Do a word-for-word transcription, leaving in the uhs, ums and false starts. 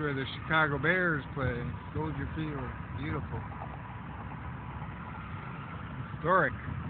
where the Chicago Bears play. Soldier Field. Beautiful. Historic.